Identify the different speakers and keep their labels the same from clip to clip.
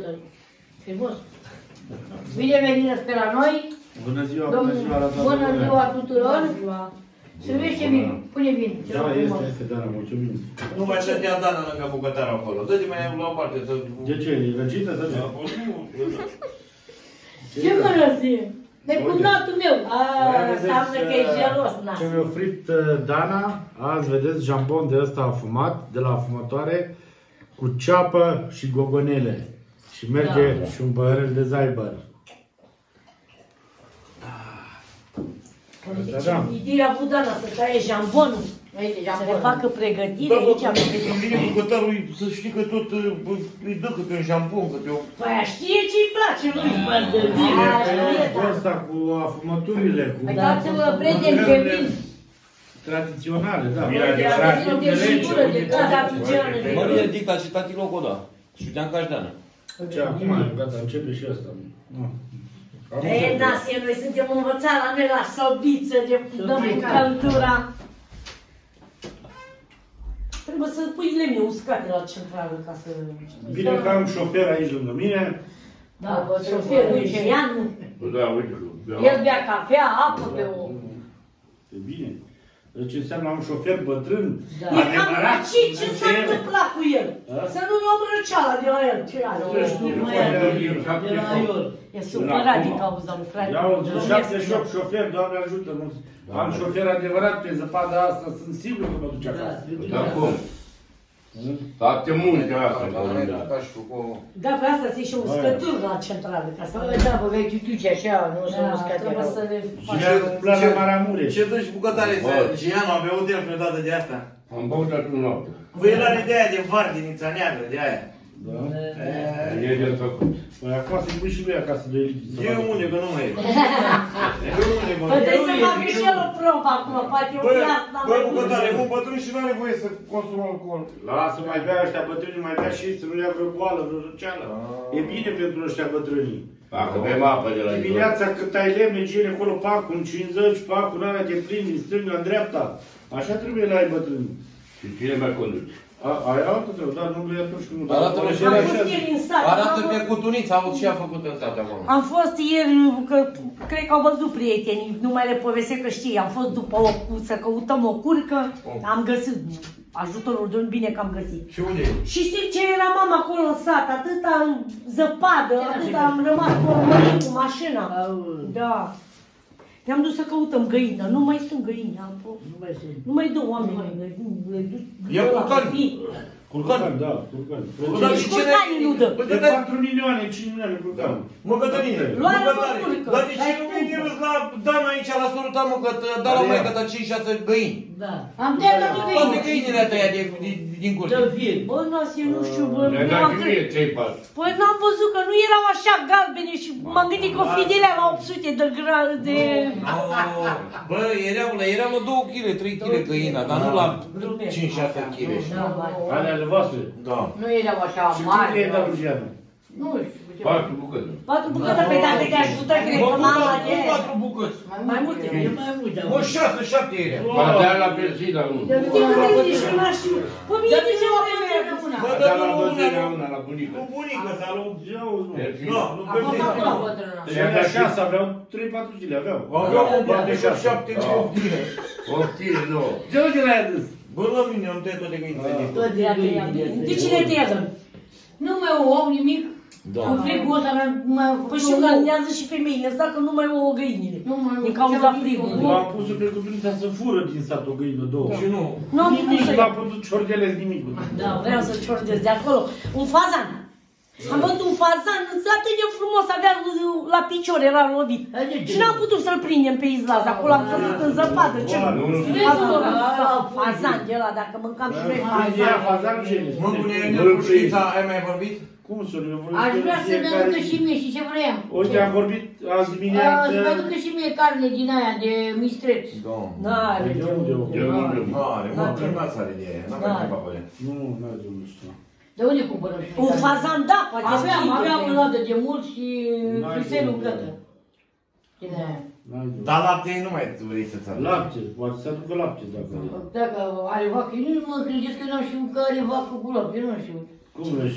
Speaker 1: Cătălin. Frumos. Bine venit pe la noi.
Speaker 2: Bună ziua, bună ziua la toată
Speaker 1: Bună
Speaker 2: lumea.
Speaker 1: ziua tuturor. Servește vin, pune vin.
Speaker 2: Da, este, Dana, mulțumim.
Speaker 3: Nu mai stătea Dana lângă bucătarul acolo. Dă-te mai la o parte să...
Speaker 2: De ce? E răcită, să ce?
Speaker 1: Ce mă răzie? De cumnatul meu. Înseamnă că e gelos, na.
Speaker 2: Ce mi-a ofrit Dana, azi vedeți jambon de ăsta afumat, de la afumătoare, cu ceapă și gogonele. Și merge și un păhărel de zaibăr.
Speaker 1: Ideea a avut Dana să taie jambonul. Să ne facă pregătire aici.
Speaker 3: Când vine bucătarul, să știi că tot îi dă câte un jambon, câte o...
Speaker 1: Păi știe ce-i place lui, bărdăvine.
Speaker 2: Cu ăsta, cu afumăturile, cu...
Speaker 1: Dați-vă prieteni pe vin.
Speaker 2: Tradiționale, da.
Speaker 3: Mărie dicta și tati locoda. Și te-am cași Dana.
Speaker 2: Ce, acum, gata, începe și asta.
Speaker 1: E, Nasie, noi suntem învățați la noi la sobiță, de dăm căldura. Trebuie să pui lemne uscate la centrală ca să...
Speaker 2: Bine că am șofer aici lângă mine.
Speaker 1: Da, șoferul nigerian.
Speaker 4: Da, uite.
Speaker 1: El bea cafea, apă pe o...
Speaker 2: E bine. Deci înseamnă am un șofer bătrân,
Speaker 1: adevărat. Ce s-a întâmplat cu el? Să nu luăm răceala de la el. Ce are? E supărat din cauza lui frate.
Speaker 2: Iau 78 șoferi, Doamne ajută. Am șofer adevărat pe zăpada asta, sunt sigur că mă duce acasă.
Speaker 4: Da, cum? Toate multe astea.
Speaker 1: Da, pe asta se și uscături la centrală. Da, bă, vei ciuciuci așa, nu să uscate. Trebuie să le faci.
Speaker 2: Și umbla la Maramure.
Speaker 3: Ce dă și bucătare să... Cianu a beut el vreodată de asta?
Speaker 4: Am băut atunci noapte.
Speaker 3: Băi, el are de aia de vardinița neagră, de aia.
Speaker 2: Da?
Speaker 4: E de făcut.
Speaker 2: Păi acum să-i pui și lui acasă de lichid.
Speaker 3: Eu unde, că nu mai e. Eu unde, mă.
Speaker 1: Păi trebuie să facă și el o probă acum, poate eu viața.
Speaker 3: Băi, bucătare, un bătrân și n-are voie să consumă alcool.
Speaker 2: Lasă, mai bea ăștia bătrâni, mai bea și ei, să nu ia vreo boală, vreo răceală. E bine pentru ăștia bătrânii.
Speaker 4: Dacă bem apă de la ei.
Speaker 2: Dimineața cât ai lemne, gine acolo pacul, în 50, pacul ăla de plin, din stânga, în dreapta. Așa trebuie la ai bătrâni.
Speaker 4: Și cine mai conduce?
Speaker 2: Aia altă trebuie, dar nu vrei atunci când nu.
Speaker 3: Arată-mă și
Speaker 1: Am fost ieri în sat.
Speaker 3: arată pe cutunița, auzi ce a făcut în sat acolo.
Speaker 1: Am fost ieri, că cred că au văzut prietenii, nu mai le povestesc că știi, am fost după să căutăm o curcă, am găsit ajutorul de un bine că am găsit.
Speaker 3: Și unde e?
Speaker 1: Și știi ce era mama acolo în sat, atâta zăpadă, atâta am rămas cu mașina. Da. Ne-am dus să căutăm găină, nu mai sunt găini, nu mai dă oameni, le duc.
Speaker 3: Ia curcani. Curcani?
Speaker 2: Da, curcani.
Speaker 3: Curcani și
Speaker 1: Curcani nu dă.
Speaker 2: De 4 milioane, 5 milioane curcani.
Speaker 3: Mă, Cătăline,
Speaker 1: Luare-mă curcă.
Speaker 3: dar de ce nu vine la Dan aici, la soluta, mă, că da la maică ta 5-6 găini?
Speaker 1: Da. Am tăiat
Speaker 3: Toate găinile tăia din curte.
Speaker 1: Bă, Nasie, nu știu, bă,
Speaker 4: Ne-a dat și mie 3-4.
Speaker 1: păi n-am văzut că nu erau așa galbene și m-am gândit că o fi de la 800 de grade de...
Speaker 3: Bă, erau la 2 kg, 3 kg găina, dar nu la 5-6 kg.
Speaker 2: Alea ale voastre.
Speaker 3: Da.
Speaker 1: Nu erau așa
Speaker 2: Și
Speaker 1: mari.
Speaker 2: cât e dat Luciana?
Speaker 1: Nu știu.
Speaker 4: 4 bucăți.
Speaker 1: 4 bucăți pe care te ajută, cred că mama de...
Speaker 3: 4 bucăți.
Speaker 1: Mai multe.
Speaker 3: Bă, 6-7 erau.
Speaker 4: Ba dea la Persida 1.
Speaker 1: Și mașină. Păi mie de ce o vreme una?
Speaker 3: Bă,
Speaker 4: Ba
Speaker 3: dar
Speaker 4: dea la
Speaker 3: nu
Speaker 4: bătrâna
Speaker 3: una.
Speaker 4: 1, la bunica.
Speaker 3: Cu bunica sau lu...
Speaker 4: Persida.
Speaker 3: Nu, nu
Speaker 1: Acum
Speaker 3: Persida.
Speaker 1: acolo bătrână.
Speaker 2: Deci avea 6, aveau 3-4 zile, aveau.
Speaker 3: Aveau o
Speaker 2: Bate
Speaker 3: de
Speaker 2: 6.
Speaker 3: 7 zile.
Speaker 4: O știe, nu.
Speaker 2: De unde l-ai adus?
Speaker 3: Bă, la mine am tăiat toate găinile de tot.
Speaker 1: De cine te iadă? Nu mai ouă nimic. În frigul ăsta păi și organizează și femeile, asta că nu mai ouă găinile. Din cauza frigului.
Speaker 2: Eu am pus-o pe cuprința să fură din sat o găină, două.
Speaker 3: Și nu.
Speaker 1: Nu am putut
Speaker 2: Nimic,
Speaker 1: să
Speaker 2: nu am putut ciordelez nimic.
Speaker 1: Da, vreau să ciordez de acolo. Un fazan. Am văzut un fazan, atât de frumos, avea la picior, era lovit. Și n-am putut să-l prindem pe izlaz, acolo am căzut în zăpadă. Ce fazan de ăla, dacă mâncam și noi fazan.
Speaker 3: Mă, cu Știința, ai mai vorbit?
Speaker 2: Cum să nu?
Speaker 5: Aș vrea să-mi aducă și mie și ce vreau.
Speaker 2: Uite, am vorbit azi dimineață.
Speaker 5: Să-mi aducă și mie carne din aia de mistreț.
Speaker 1: N-are.
Speaker 2: De unde o?
Speaker 3: N-are, mă, că n-ați are de aia, n-am mai întrebat pe ea.
Speaker 2: Nu, n-are, nu știu.
Speaker 5: De unde cumpărăm și
Speaker 1: Un fazan, da, poate
Speaker 5: aveam un ladă de mult și friselul gata. Din aia.
Speaker 3: Dar lapte nu mai vrei să-ți aduci.
Speaker 2: Lapte, poate să aducă lapte dacă are.
Speaker 5: Dacă are vacă, nu mă credeți că n-am știut că are vacă cu lapte, nu știu.
Speaker 2: Cum nu ai știut?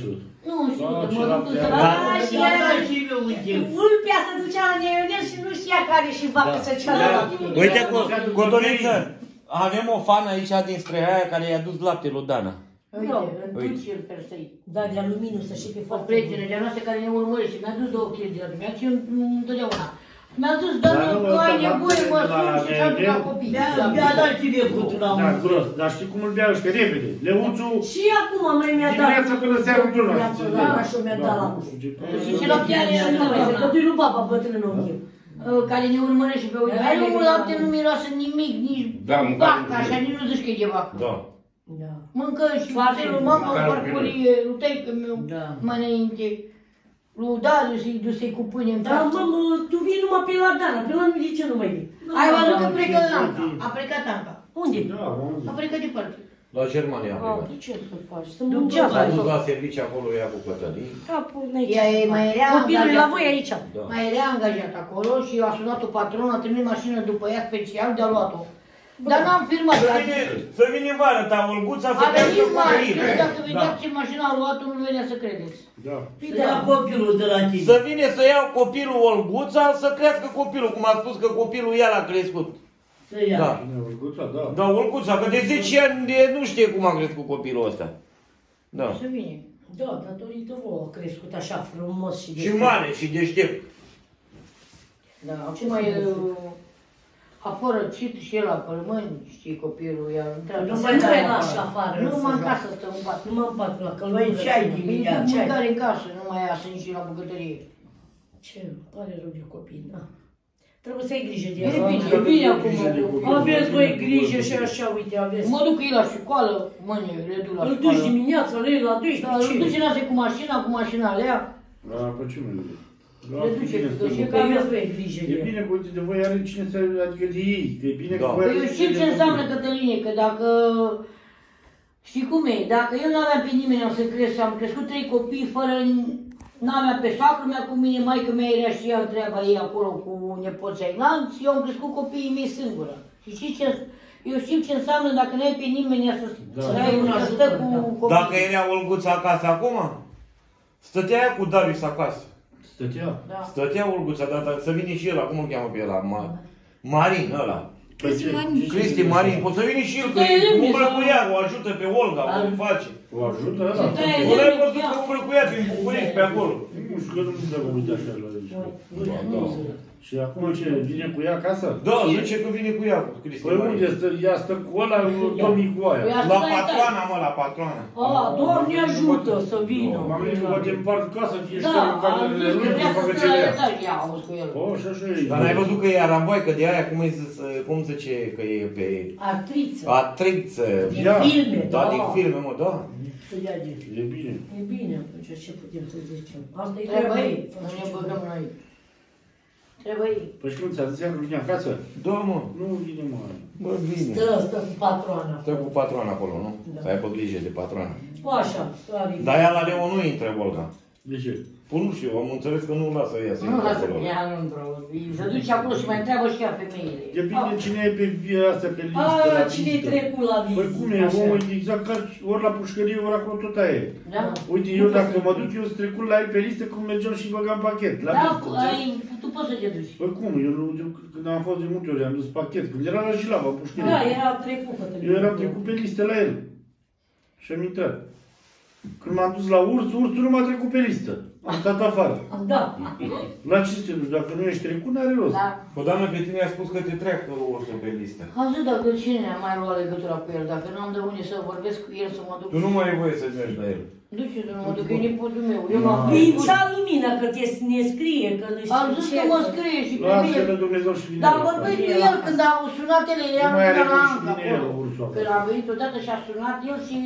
Speaker 5: Nu știu,
Speaker 2: Da,
Speaker 5: mă duc să
Speaker 1: Da, și
Speaker 5: la
Speaker 1: era
Speaker 5: și eu uite.
Speaker 1: vulpea se ducea la neionel și nu știa care și vacă să cealaltă.
Speaker 3: Uite, Codoriță, avem o fană aici dinspre aia care i-a dus lapte lui Dana.
Speaker 5: Uite, în tuci el persei.
Speaker 1: Da, de-a luminul să știi că e
Speaker 5: O
Speaker 1: foarte
Speaker 5: prietenă de-a noastră care ne urmărește, mi-a dus 2 kg de lapte, mi-a și întotdeauna. Mi-a dus, dar nu ai nevoie, mă sun și s-a dus la copii. Mi-a dat și de făcut la
Speaker 2: Da,
Speaker 5: un
Speaker 2: gros, dar știi cum îl bea ăștia repede? Leuțul,
Speaker 1: Și acum mai mi-a dat.
Speaker 2: dimineața până seara nu dormea.
Speaker 1: Da, și mi-a dat la
Speaker 5: Și la piane nu mai
Speaker 1: Că tu-i lui baba bătrână în eu.
Speaker 5: care ne urmărește pe uite. Ai omul lapte nu miroase nimic, nici
Speaker 4: Da, mâncare
Speaker 5: vacă, așa, nici nu zici că e de vacă.
Speaker 4: Da.
Speaker 1: Da.
Speaker 5: Mâncă și lui mama în farfurie, lui taică meu, mai înainte. Lui Dariu să-i duse cu pâine în
Speaker 1: Dar
Speaker 5: față.
Speaker 1: mă, tu vii numai pe la Dana, pe la mine de ce nu mai vii?
Speaker 5: Ai văzut că plecă Anca, a plecat Anca.
Speaker 1: Unde?
Speaker 5: A plecat departe.
Speaker 3: La Germania a
Speaker 1: Ah,
Speaker 3: plecat.
Speaker 1: de ce să faci? Să
Speaker 5: După
Speaker 1: muncească.
Speaker 3: S-a dus la servicii acolo, ea cu Cătălin.
Speaker 1: Capul n-ai
Speaker 5: Ea e mai rea
Speaker 1: Copilul e la voi
Speaker 5: angajat.
Speaker 1: aici.
Speaker 3: Da.
Speaker 5: Mai era angajat acolo și a sunat-o patronul, a trimis mașină după ea special, de-a luat-o. Dar n-am filmat.
Speaker 3: Să vine vară, ta Olguța să
Speaker 5: A venit
Speaker 3: crească
Speaker 5: mai,
Speaker 3: copilul.
Speaker 5: dacă vedeați ce mașină a luat-o, nu venea să credeți.
Speaker 2: Da.
Speaker 5: Să ia copilul de la tine.
Speaker 3: Să vine să iau copilul Olguța, să crească copilul, cum a spus că copilul el a crescut.
Speaker 5: Să ia.
Speaker 3: Da.
Speaker 2: Cine, Olguța? Da.
Speaker 3: Da, Olguța, că de 10 ani nu știe cum a crescut copilul ăsta. Da.
Speaker 5: Să vine.
Speaker 1: Da, datorită vouă a crescut așa frumos și
Speaker 3: Și mare și deștept.
Speaker 5: Da, acum e... A părăcit și el la pălmâni, știi, copilul, iar
Speaker 1: Nu mai lași afară.
Speaker 5: Nu
Speaker 1: să
Speaker 5: mă în
Speaker 1: joace.
Speaker 5: casă stă în pat.
Speaker 1: Nu mă împac la
Speaker 5: Păi
Speaker 1: călăură.
Speaker 5: ce ai dimineața? Mâncare în casă, nu mai iasă nici la bucătărie.
Speaker 1: Ce, pare rău de copii, da. Trebuie să ai grijă de
Speaker 5: E
Speaker 1: el.
Speaker 5: bine, e bine acum.
Speaker 1: Aveți voi grijă și așa, uite, aveți.
Speaker 5: Mă duc cu el la școală, mâine le duc la
Speaker 1: Îl duci
Speaker 5: școală.
Speaker 1: dimineața, la ei la
Speaker 5: Da,
Speaker 1: 12,
Speaker 5: îl duce
Speaker 1: ce?
Speaker 5: înapoi cu mașina alea.
Speaker 2: Da, pe ce mă duc?
Speaker 5: Le duce,
Speaker 1: Și că aveți voi grijă de
Speaker 2: E
Speaker 1: el.
Speaker 2: bine că uite, de voi are cine să, adică de ei, că e bine că
Speaker 3: Da.
Speaker 2: voi
Speaker 5: Păi
Speaker 2: are
Speaker 5: eu
Speaker 2: cine
Speaker 5: știu
Speaker 2: de
Speaker 5: ce înseamnă,
Speaker 2: copii.
Speaker 5: Cătăline, că dacă... Știi cum e? Dacă eu nu aveam pe nimeni să cresc, am crescut 3 copii fără... N-aveam pe socrul mea cu mine, maică mea era și ea treaba ei acolo cu nepoții ai lanți, eu am crescut copiii mei singură. Și știi ce... Eu știu ce înseamnă dacă nu ai pe nimeni să ai un ajutor cu copii.
Speaker 3: Dacă era Olguța acasă acum, stătea ea cu Darius acasă.
Speaker 2: Stătea.
Speaker 5: Da.
Speaker 3: Stătea Olguța, dar să vine și el, cum îl cheamă pe ăla? Marin ăla.
Speaker 2: Păi ce?
Speaker 3: Cristi Marin, poți să vine și el, că umbră cu ea, o ajută pe Olga, cum face.
Speaker 2: O ajută ăla?
Speaker 3: Nu l-ai văzut că umbră cu ea prin București, pe acolo.
Speaker 2: Nu știu că nu se vă uite așa la aici. Și acum ce, vine cu ea acasă?
Speaker 3: Da, zice că vine cu ea, Cristi
Speaker 2: Păi
Speaker 3: Marin.
Speaker 2: unde stă? Ea stă cu ăla, Tomi cu aia.
Speaker 3: La patroana, mă, la patroana.
Speaker 1: A, Doamne ajută să vină.
Speaker 2: M-am gândit că poate împart casă, fie
Speaker 5: Da,
Speaker 2: știu în camerele lui, să facă ce vrea.
Speaker 5: ia, auzi cu el.
Speaker 2: O, și așa e.
Speaker 3: Dar n-ai văzut că e aramboică de aia, cum zice că e pe
Speaker 1: Actriță.
Speaker 3: actriță.
Speaker 1: Din filme,
Speaker 3: Da,
Speaker 1: da.
Speaker 3: din filme, mă, da.
Speaker 2: E bine.
Speaker 1: E bine atunci, ce putem să zicem? Asta e
Speaker 5: Trebuie
Speaker 1: treaba
Speaker 5: ei,
Speaker 1: ei.
Speaker 5: nu ne băgăm noi. Trebuie ei.
Speaker 2: Păi și cum ți-a zis ea că vine acasă?
Speaker 3: Da, mă.
Speaker 2: Nu vine, mă.
Speaker 3: Bă, bine.
Speaker 1: Stă cu patroana.
Speaker 3: Stă cu patroana acolo, nu?
Speaker 1: Da.
Speaker 3: Să aibă grijă de patroana.
Speaker 1: Așa, Slavic.
Speaker 3: Dar ea la Leon nu intră, Olga.
Speaker 2: De ce?
Speaker 3: Păi nu știu, am înțeles că nu lasă ea să
Speaker 5: Nu
Speaker 3: intre
Speaker 5: lasă
Speaker 3: acolo.
Speaker 5: pe ea, nu vreau. Se duce acolo și mai întreabă și ea femeile.
Speaker 2: Depinde cine e pe asta, pe listă,
Speaker 1: A,
Speaker 2: la
Speaker 1: cine-i
Speaker 2: listă.
Speaker 1: trecut la vizită?
Speaker 2: Păi cum e, omul e exact ca ori la pușcărie, ori acolo tot aia e.
Speaker 5: Da?
Speaker 2: Uite, eu dacă mă duc, eu sunt trecut la el pe listă, cum mergeam și băgam pachet, la
Speaker 5: Da,
Speaker 2: listă.
Speaker 5: tu poți să te duci.
Speaker 2: Păi cum, eu când am fost de multe ori, am dus pachet, când era la Jilava, pușcărie.
Speaker 1: Da, era trecut Cătălin.
Speaker 2: Eu eram trecut pe listă la el. Și am intrat. Când m-am dus la ursul nu m-a trecut pe listă. Am stat afară.
Speaker 1: Da.
Speaker 2: La ce să te duci? Dacă nu ești trecut, n-are rost.
Speaker 5: Da.
Speaker 3: Bă, doamne, pe tine a spus că te treacă ursul pe listă.
Speaker 5: Am zis dacă cine a mai luat legătura cu el, dacă nu am de unde să vorbesc cu el, să mă duc.
Speaker 3: Tu nu mai ai voie să mergi la el.
Speaker 5: Duce, nu mă duc, e nepotul meu. Eu m-am
Speaker 1: Ființa lumină, că ne scrie, că nu
Speaker 5: Am
Speaker 1: știu
Speaker 5: zis
Speaker 1: ce.
Speaker 5: că mă scrie și pe
Speaker 2: Lasă-l
Speaker 5: mine.
Speaker 2: de Dumnezeu și vine.
Speaker 5: Dar
Speaker 2: el.
Speaker 5: vorbesc cu el când am sunat el, eram
Speaker 2: Nu mai are
Speaker 5: la
Speaker 2: cum și
Speaker 5: Anca
Speaker 2: vine el,
Speaker 5: acolo.
Speaker 2: ursul acolo.
Speaker 5: Când a venit odată și a sunat el și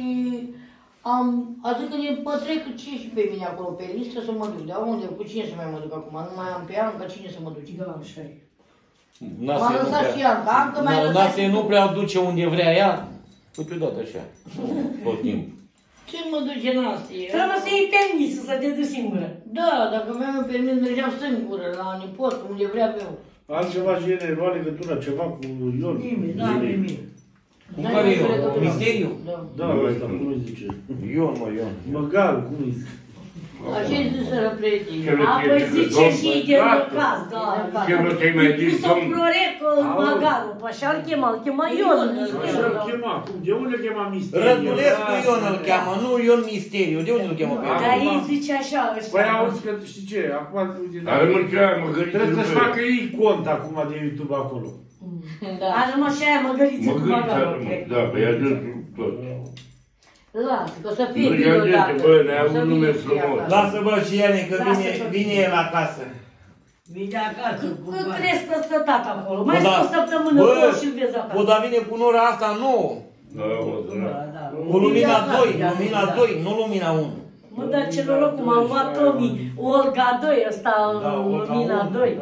Speaker 5: a zis că ne pătrec ce și pe mine acolo pe listă să mă duc. Dar unde, cu cine să mai mă duc acum? Nu mai am pe Anca, cine să mă duc?
Speaker 1: Da, așa e.
Speaker 5: M-a lăsat și Anca, Anca mai lăsat.
Speaker 3: Nase nu prea duce unde vrea ea. Uite odată așa. Tot timpul.
Speaker 5: Ce mă duce Nasie?
Speaker 1: Trebuie să iei permisul să te duci singură.
Speaker 5: Da, dacă mi-am permis, mergeam singură la nepot, unde vrea eu.
Speaker 2: Altceva gene, lua legătura, ceva cu Ion.
Speaker 5: Nimic, da, nimic.
Speaker 3: Cu care e? Misteriu?
Speaker 5: Da.
Speaker 2: Da, ăsta, cum îi zice?
Speaker 3: Ion, mă, Ion.
Speaker 2: Măgarul, cum îi zice?
Speaker 5: Așa e zisără prietenii.
Speaker 1: Apoi zice și de răcaz, da.
Speaker 4: Ce vreo te-ai mai zis,
Speaker 1: Pus-o
Speaker 4: domn?
Speaker 1: prorec magarul, pe așa îl chema Ion.
Speaker 2: Așa îl chema, cum? De unde îl chema Misteriu?
Speaker 3: Rădulescu Ion îl cheamă, nu Ion Misteriu. De unde îl cheamă pe
Speaker 1: Dar
Speaker 3: el?
Speaker 1: ei zice așa,
Speaker 2: Păi
Speaker 1: ăștia.
Speaker 2: auzi că știi ce, acum
Speaker 4: Are mâncea, măgăriță.
Speaker 2: trebuie să-și facă ei cont acum de YouTube acolo.
Speaker 1: A rămas și aia măgăriță cu
Speaker 4: Măgărița,
Speaker 1: magarul. cred.
Speaker 4: da, pe ea dânsul tot.
Speaker 5: Lasă, că o să fie
Speaker 4: Nu,
Speaker 5: bine
Speaker 4: ia
Speaker 5: odată.
Speaker 4: uite, bă, ne-ai
Speaker 5: O să
Speaker 4: avut nume
Speaker 5: vină și
Speaker 4: frumos.
Speaker 5: acasă.
Speaker 3: Lasă bă și Iane că
Speaker 1: Lasă,
Speaker 3: vine el acasă.
Speaker 6: Vine acasă cu
Speaker 1: Că
Speaker 6: bani.
Speaker 1: crezi peste tot acolo. Mai
Speaker 3: Bă,
Speaker 1: zi
Speaker 3: da.
Speaker 1: o săptămână,
Speaker 3: Bă,
Speaker 1: două și-l vezi
Speaker 3: Bă,
Speaker 1: acasă.
Speaker 3: dar vine cu nora asta nouă.
Speaker 4: Da, mă, da.
Speaker 6: Da.
Speaker 3: Cu lumina
Speaker 6: Vine
Speaker 3: 2,
Speaker 6: acasă,
Speaker 3: lumina
Speaker 6: da.
Speaker 3: 2, nu lumina 1.
Speaker 1: Mă, dar ce noroc cum am luat Tomi, Olga 2, ăsta lumina 2.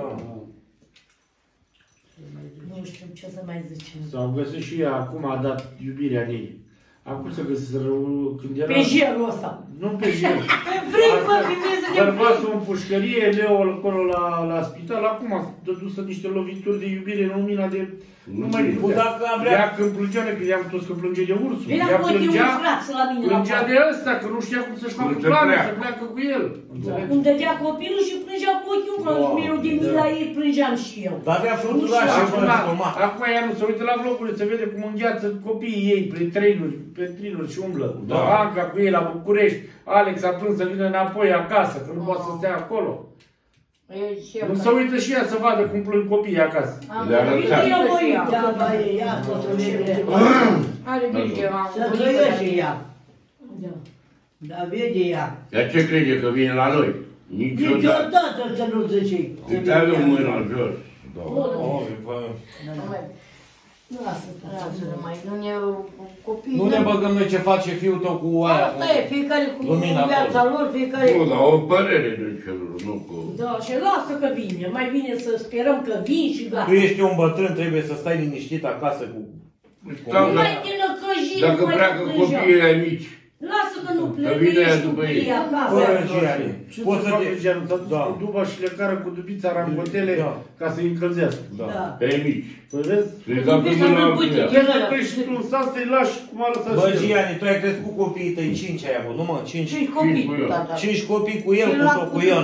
Speaker 1: Nu știu ce să mai zicem.
Speaker 2: S-au găsit și ea, acum a dat iubirea ei. Acum să găsiseră când era...
Speaker 1: Pe jerul ăsta.
Speaker 2: Nu pe jer.
Speaker 1: Vrei, mă, vine să ne
Speaker 2: Bărbatul în pușcărie, Leo acolo la spital, acum a dădusă niște lovituri de iubire în lumina de... Nu mai
Speaker 3: Bă,
Speaker 2: putea.
Speaker 3: dacă am vrea...
Speaker 2: Ea când plângea, ne credeam toți că plânge de ursul.
Speaker 1: Vine
Speaker 2: Ea
Speaker 1: cu ochii
Speaker 2: plângea,
Speaker 1: umflați la mine la
Speaker 2: plângea
Speaker 1: poartă.
Speaker 2: de ăsta, că nu știa cum să-și facă
Speaker 4: Cum să
Speaker 2: planul,
Speaker 4: pleacă.
Speaker 2: să pleacă cu el. Înțelegi?
Speaker 1: Îmi dădea copilul și plângea cu ochii umflați. Eu de mila ei plângeam și eu.
Speaker 3: Dar avea fluturașe
Speaker 2: Acum,
Speaker 3: bă, stomac.
Speaker 2: acum ea nu se uită la vlogurile, se vede cum îngheață copiii ei pe triluri și umblă.
Speaker 4: Da.
Speaker 2: Anca cu ei la București, Alex a plâns să vină înapoi acasă, că nu poate să stea acolo. Nu se uită și ea să vadă cum plâng copiii acasă.
Speaker 4: Le-a arătat.
Speaker 1: Eu mă uit.
Speaker 6: Da, ba, e ea, tot o vede.
Speaker 5: Are grijă, am
Speaker 6: Să trăiește ea.
Speaker 1: Da.
Speaker 6: Da, vede ea.
Speaker 4: Dar ce crede că vine la noi? Niciodată.
Speaker 6: Niciodată să nu zice.
Speaker 4: Uite, avem mâna jos. Da.
Speaker 5: Lasă-le mai, nu ne copii.
Speaker 3: Nu ne băgăm noi ce face fiul tău cu aia.
Speaker 5: Asta e, fiecare cu
Speaker 3: Lumina
Speaker 5: viața
Speaker 3: acolo.
Speaker 5: lor, fiecare...
Speaker 4: Nu, dar o părere de celor, nu cu...
Speaker 1: Da, și lasă că vine. Mai bine să sperăm că vin și
Speaker 3: Tu
Speaker 1: gata.
Speaker 3: ești un bătrân, trebuie să stai liniștit acasă cu...
Speaker 4: Sau
Speaker 1: Nu
Speaker 4: da-
Speaker 1: mai din năcăjiri,
Speaker 4: Dacă
Speaker 1: mai
Speaker 4: pleacă
Speaker 1: plângeam.
Speaker 4: copiii ăia mici,
Speaker 1: Lasă că nu
Speaker 4: Că
Speaker 1: plec,
Speaker 4: vine ea
Speaker 1: ești
Speaker 4: după
Speaker 1: cu
Speaker 4: ei.
Speaker 1: ei acasă.
Speaker 3: Fără giare.
Speaker 2: Ce
Speaker 3: Poți
Speaker 2: să
Speaker 3: să
Speaker 2: facă
Speaker 3: te...
Speaker 2: genul? S-a dus
Speaker 3: Da.
Speaker 2: cu duba și le cară cu dubița rangotele
Speaker 3: Da.
Speaker 2: ca să-i încălzească.
Speaker 3: Da.
Speaker 6: Da.
Speaker 4: pe mici.
Speaker 2: Păi vezi?
Speaker 4: Să-i dau pe mâna altuia.
Speaker 2: Ce să pleci și tu în sat să-i lași cum a lăsat
Speaker 3: Bă,
Speaker 2: și el.
Speaker 3: Giani, tu ai crescut copiii tăi, 5 ai avut, nu mă? 5
Speaker 5: 5 copii,
Speaker 4: cu el.
Speaker 5: tata.
Speaker 3: 5 copii cu el,
Speaker 5: Și
Speaker 3: cu
Speaker 5: la-
Speaker 3: tot cu Ion.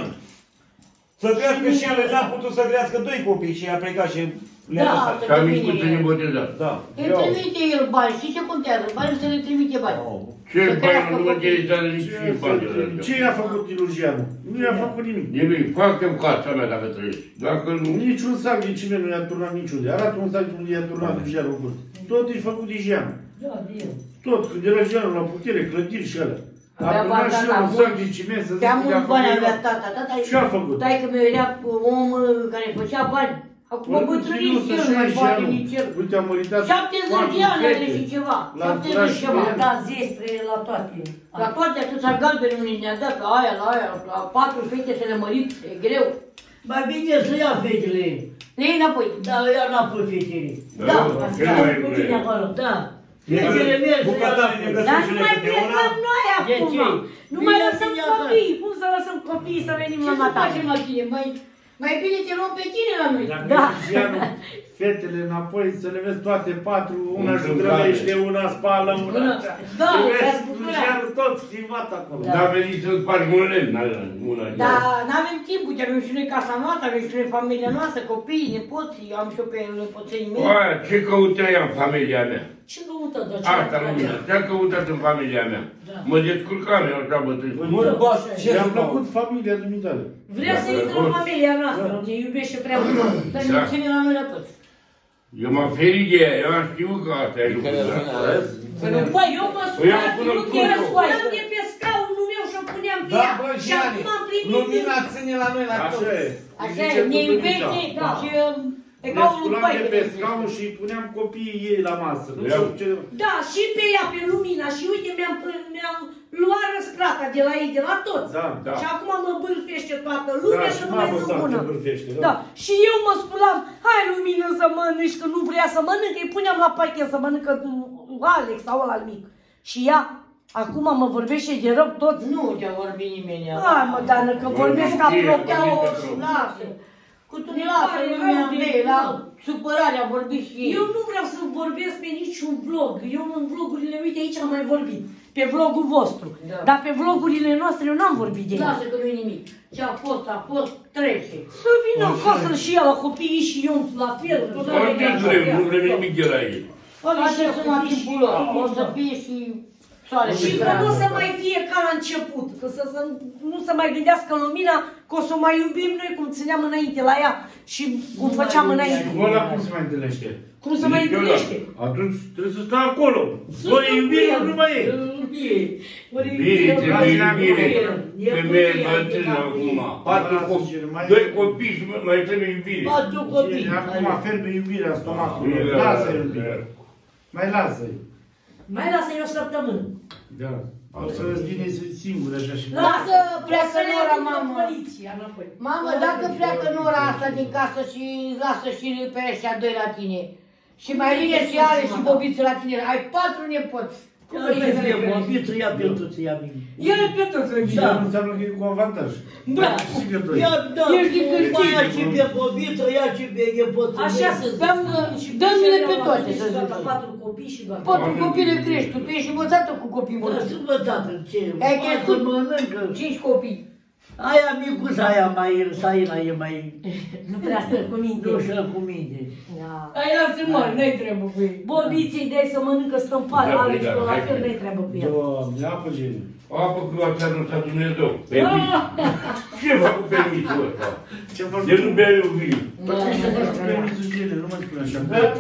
Speaker 3: Să crească și el, n-a putut să crească 2 copii și a plecat și le-a
Speaker 5: Da,
Speaker 3: lăsat.
Speaker 4: Ca micuță nebotezat.
Speaker 3: Da.
Speaker 5: Îi trimite el bani, știi ce contează? Banii să le trimite bani.
Speaker 3: Oh.
Speaker 4: Ce bani nu mă interesează nici
Speaker 2: Ce
Speaker 4: 5 bani de la
Speaker 2: Ce i-a făcut Ilugianu? Nu i-a făcut nimic.
Speaker 4: Nimic, facă-mi casa mea dacă trăiești. Dacă nu...
Speaker 2: Niciun sac de cine nu i-a turnat niciunde. Arată un sac de unde i-a turnat Ilugianu în curte. Tot e făcut de Gianu.
Speaker 1: Da, de el.
Speaker 2: Tot, de la Gianu la putere, clădiri și alea. A
Speaker 5: Avea
Speaker 2: turnat
Speaker 5: bani,
Speaker 2: și
Speaker 5: da,
Speaker 2: el un
Speaker 5: da,
Speaker 2: sac de ciment să
Speaker 5: Prea
Speaker 2: zică că a
Speaker 5: mulți bani
Speaker 2: făcut
Speaker 5: avea
Speaker 2: el.
Speaker 5: tata. Tata
Speaker 2: Ce-a făcut?
Speaker 5: Taică meu era om care făcea bani. Acum bătrâniți el, nu mai poate nici el.
Speaker 2: Uite, am măritat
Speaker 5: 70 de ani are și ceva.
Speaker 2: L-am furat
Speaker 5: 70
Speaker 2: și
Speaker 5: ceva.
Speaker 2: pe el.
Speaker 1: Da, zestre la toate.
Speaker 5: La toate atâția galbeni unii ne-a dat, la aia, la 4 fete să le mărit, e greu.
Speaker 6: Mai bine să ia fetele.
Speaker 5: Le iei înapoi.
Speaker 6: Da, ia înapoi fetele.
Speaker 5: Da,
Speaker 4: ce
Speaker 1: Da,
Speaker 4: mai
Speaker 1: cu
Speaker 4: vrei?
Speaker 1: tine acolo.
Speaker 6: Da. Fetele mele să ia
Speaker 3: Bucătare ne
Speaker 6: înapoi.
Speaker 1: Dar
Speaker 3: găsește
Speaker 1: nu mai
Speaker 3: câte una.
Speaker 1: plecăm noi
Speaker 6: De
Speaker 1: acum.
Speaker 6: ce?
Speaker 1: Nu mai
Speaker 6: Bine
Speaker 1: lăsăm
Speaker 6: să ia
Speaker 1: copiii. Cum să lăsăm copiii să venim
Speaker 5: Ce
Speaker 1: la
Speaker 5: să
Speaker 1: mata?
Speaker 5: facem la tine? Mai bine te luăm pe tine la noi.
Speaker 2: Dacă
Speaker 1: Da.
Speaker 2: Ilugianu, fetele înapoi, să le vezi toate patru, una
Speaker 4: În
Speaker 2: jugrăvește, una spală, una...
Speaker 5: Da,
Speaker 2: Le vezi
Speaker 5: te-ați bucurat.
Speaker 2: Ilugianu tot schimat acolo.
Speaker 4: N-a venit să sparg un lemn, una de
Speaker 5: Dar n-avem timp, uite, avem și noi casa noastră, avem și noi familia noastră, copiii, nepoții, am și eu pe nepoței mei.
Speaker 4: Oaia, ce căutai în familia mea?
Speaker 1: Ce căută de
Speaker 4: Asta nu mine. Ce-a căutat în familia mea?
Speaker 1: Da.
Speaker 4: Mă descurcam eu așa bătrân.
Speaker 3: Mă, bă, ce
Speaker 2: Mi-a
Speaker 3: să
Speaker 2: plăcut familia dumitale.
Speaker 1: Vrea să intre în familia noastră, ne iubește prea mult.
Speaker 5: Dar
Speaker 4: Da.
Speaker 5: ne ține la noi la toți.
Speaker 4: Eu m-am ferit de ea, eu am știut că asta e lucrul.
Speaker 1: Băi, eu mă
Speaker 4: Păi am
Speaker 1: spuneam,
Speaker 4: până
Speaker 1: nu
Speaker 4: în
Speaker 1: te
Speaker 4: curte.
Speaker 1: răscoiam de pe scaunul meu și o puneam pe
Speaker 3: Da,
Speaker 1: ea.
Speaker 3: bă,
Speaker 1: Și
Speaker 3: Giani,
Speaker 1: acum am primit...
Speaker 3: lumina ține la noi la
Speaker 2: Așa
Speaker 3: toți.
Speaker 2: e.
Speaker 5: Așa
Speaker 2: Zice
Speaker 5: e,
Speaker 2: cu
Speaker 5: ne
Speaker 2: dumița.
Speaker 5: iubește,
Speaker 1: Da.
Speaker 5: și e
Speaker 2: Ne
Speaker 5: ca un
Speaker 2: sculam
Speaker 5: pai
Speaker 2: de
Speaker 5: pe
Speaker 2: pe
Speaker 5: tine.
Speaker 2: scaun și puneam copiii ei la masă. Nu
Speaker 4: Iau.
Speaker 2: știu ce...
Speaker 1: Da, și pe ea, pe lumina. Și uite, mi-am luat răsplata de la ei, de la toți.
Speaker 2: Da, da.
Speaker 1: Și acum mă bârfește toată lumea
Speaker 2: Da,
Speaker 1: să
Speaker 2: și
Speaker 1: nu mai
Speaker 2: mamă
Speaker 1: sunt
Speaker 2: s-a
Speaker 1: bună.
Speaker 2: bârfește,
Speaker 1: Da, și eu mă sculam, hai lumină să mănânci, că nu vrea să mănâncă, îi puneam la pachet să mănâncă Alex sau ăla mic. Și ea, acum mă vorbește de rău toți.
Speaker 5: Nu te-a vorbit nimeni.
Speaker 1: Hai mă, Dană, că vorbesc
Speaker 4: Vorbim,
Speaker 1: apropo.
Speaker 4: vorbim.
Speaker 5: Lasă. Cu Cu tu ne lasă lumea mea, la supărarea a vorbit și ei.
Speaker 1: Eu nu vreau să vorbesc pe niciun vlog. Eu în vlogurile, uite aici am mai vorbit. Pe vlogul vostru.
Speaker 5: Da.
Speaker 1: Dar pe vlogurile noastre eu n-am vorbit de el.
Speaker 5: Lasă că nu e nimic. Ce a fost, trece.
Speaker 1: Să vină acasă și el la copiii și eu la fel.
Speaker 4: Orice vrem, nu vrem nimic de la ei.
Speaker 5: Așa sunt la timpul lor. O să fie și soare.
Speaker 1: Și că nu o să mai fie ca la început, că nu să mai gândească lumina că o să o mai iubim noi cum țineam înainte la ea și cum făceam înainte.
Speaker 2: Și ăla cum se mai întâlnește?
Speaker 1: Cum se mai întâlnește?
Speaker 2: Atunci trebuie să stai acolo. Băi, iubire, nu mai e.
Speaker 4: Bine, trebuie iubire. Femeie bătrână acum. 4 copii, 2 copii și mai trebuie iubire.
Speaker 6: 4 copii.
Speaker 2: Acum ferme iubirea în stomacul. Lasă-i un pic. Mai lasă-i.
Speaker 1: Mai lasă-i o săptămână.
Speaker 2: Da. O să-ți vine singur așa și...
Speaker 5: Lasă, pleacă Nora, mamă.
Speaker 1: Poliția înapoi.
Speaker 5: Mamă, dacă pleacă Nora asta din casă și lasă și pe ăștia 2 la tine și mai vine și are și bobiță la tine, ai 4 nepoți.
Speaker 6: Cum e bobiță, ia pe toți, ia bine.
Speaker 5: El e pe toți.
Speaker 2: Da, înseamnă că e cu avantaj.
Speaker 5: Da.
Speaker 2: Și pe doi.
Speaker 6: Ia, da,
Speaker 5: Ești din câștig.
Speaker 6: ia și pe bobiță, ia și pe nepoță.
Speaker 1: Așa să zic.
Speaker 5: Dă-mi-le pe toate, să zic.
Speaker 1: 4 copii și doar.
Speaker 5: 4 copii le crești, tu ești învățată cu copii
Speaker 6: Mă,
Speaker 5: mulți.
Speaker 6: sunt învățată, ce?
Speaker 5: Ai crescut?
Speaker 6: Mănâncă.
Speaker 5: 5 copii.
Speaker 6: Aia micuța, aia mai, Saina e mai...
Speaker 1: Nu prea stă cu minte.
Speaker 6: Nu știu cu minte.
Speaker 1: Da.
Speaker 5: Ai lasă mari, n-ai treabă cu ei.
Speaker 1: Bobiții de să mănâncă stâmpare,
Speaker 4: Da,
Speaker 1: are și
Speaker 4: da,
Speaker 1: la
Speaker 4: hai
Speaker 1: fel
Speaker 4: că-
Speaker 1: nu-i treabă cu el.
Speaker 2: Doamne, apă geniu.
Speaker 4: Apă că a țărnătat Dumnezeu. Permis. Ce fac cu permisul ăsta?
Speaker 2: Ce fac?
Speaker 4: De nu bea eu vin.
Speaker 2: Păi ce faci cu permisul geniu? Nu mă spune așa.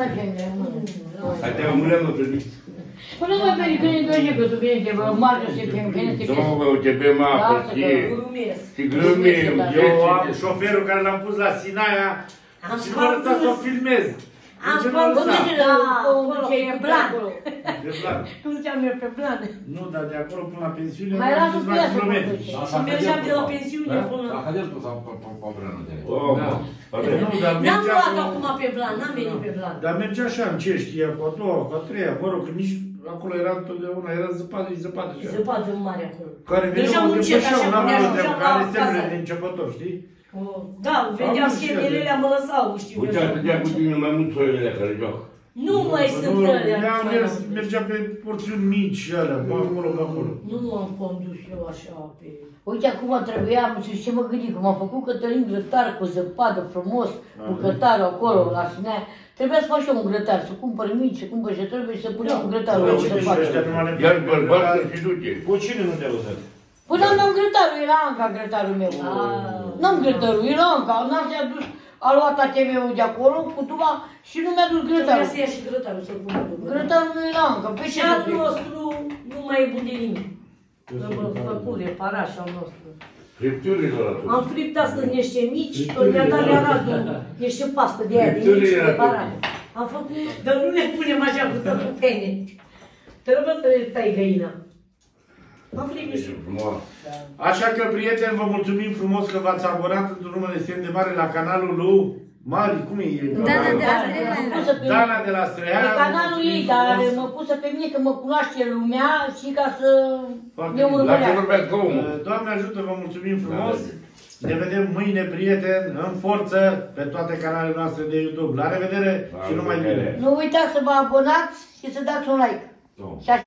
Speaker 4: Hai te amânem la permis.
Speaker 5: Până mă veni când îi doine că tu vine de vreo margă și pe mine te crezi.
Speaker 4: Domnul meu, te bem apă,
Speaker 5: Lasă că-
Speaker 4: și...
Speaker 1: Glumesc.
Speaker 4: Și grămim,
Speaker 2: Eu am șoferul care l-am pus la Sinaia și m-a lăsat să o filmez.
Speaker 1: Am
Speaker 2: Ce m-a lăsat?
Speaker 1: condus la acolo, pe plan.
Speaker 2: De plan.
Speaker 1: Cum ziceam eu, pe plan.
Speaker 2: Nu, dar de acolo până la pensiune
Speaker 5: Mai
Speaker 2: am
Speaker 5: lasă
Speaker 2: dus
Speaker 5: pe
Speaker 2: la
Speaker 5: ea să
Speaker 2: kilometri.
Speaker 5: conduce.
Speaker 1: Și mergeam de la pensiune până...
Speaker 3: La Hadeltul sau pe Brână de
Speaker 2: Nu, dar
Speaker 1: N-am
Speaker 2: mergea
Speaker 1: luat
Speaker 2: acolo.
Speaker 1: acum pe plan, n-am venit pe plan.
Speaker 2: Dar mergea așa în ce știa, cu a doua, cu a treia, mă rog, că nici acolo era întotdeauna, era zăpadă, e zăpadă așa.
Speaker 1: Zăpadă mare acolo.
Speaker 2: Care
Speaker 1: Mergeam
Speaker 2: veneau de
Speaker 1: încet,
Speaker 2: pășeau,
Speaker 1: așa,
Speaker 2: n-am
Speaker 1: ne
Speaker 2: avut de
Speaker 1: ajungeam
Speaker 2: care
Speaker 1: la
Speaker 2: semnele
Speaker 1: casă.
Speaker 2: de începător, știi?
Speaker 1: Da, vedeam
Speaker 2: Am
Speaker 1: semnele alea, mă lăsau, știu
Speaker 4: Uite,
Speaker 1: eu.
Speaker 4: atâtea cu tine mai mult soarele care joacă.
Speaker 1: Nu mai sunt alea.
Speaker 2: Mergea pe porțiuni mici și alea, pe acolo, pe acolo.
Speaker 1: Nu am condus eu așa pe...
Speaker 5: Uite acum trebuia, și ce mă gândi, că m-a făcut Cătălin grătar cu zăpadă frumos, cu grătarul acolo la Sinea. Trebuia să fac și eu un grătar, să cumpăr mici, să cumpăr și trebuie să punem cu grătarul la zăpadă.
Speaker 4: Iar bărbatul și duce.
Speaker 2: Cu cine nu te-a lăsat?
Speaker 5: Până am grătarul, era Anca grătarul meu. N-am grătarul, era Anca, n-am să-i adus, a luat ATV-ul de acolo cu tuba și nu mi-a dus
Speaker 1: Trebuia
Speaker 5: grătarul.
Speaker 1: să ia și grătarul să pună după.
Speaker 5: Grătarul meu era Anca, pe
Speaker 1: Și
Speaker 5: ce
Speaker 1: al
Speaker 5: să plec?
Speaker 1: nostru nu mai e bun de nimic. Făcut, reparat și al nostru.
Speaker 4: Fripturile ăla tu.
Speaker 1: Am fript astăzi niște mici, mi-a dat de Aradu niște pastă de aia de mici
Speaker 4: Fripturile
Speaker 1: preparate. Am făcut, dar nu le punem așa cu tot cu pene. Trebuie să le tai găina. Am fript niște.
Speaker 4: Frumos.
Speaker 2: Așa că, prieteni, vă mulțumim frumos că v-ați abonat într-un numele semn de mare la canalul lui Mari, cum e? Dana de la
Speaker 5: Pe
Speaker 2: Străiana.
Speaker 5: canalul ei, dar mă pusă pe mine că mă cunoaște lumea și ca să
Speaker 2: Foarte
Speaker 5: ne
Speaker 2: bine.
Speaker 4: La ce
Speaker 5: urmărească.
Speaker 4: vorbească omul?
Speaker 2: Doamne ajută, vă mulțumim frumos. Ne vedem mâine, prieteni, în forță, pe toate canalele noastre de YouTube. La revedere și numai bine!
Speaker 5: Nu uitați să vă abonați și să dați un like. Și